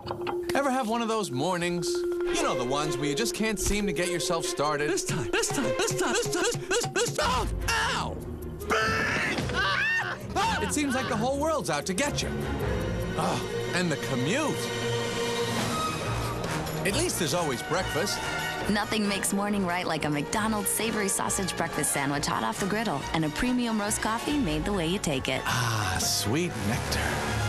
Ever have one of those mornings? You know, the ones where you just can't seem to get yourself started. This time. Ow! It seems like the whole world's out to get you. Oh, and the commute. At least there's always breakfast. Nothing makes morning right like a McDonald's savory sausage breakfast sandwich hot off the griddle and a premium roast coffee made the way you take it. Ah, sweet nectar.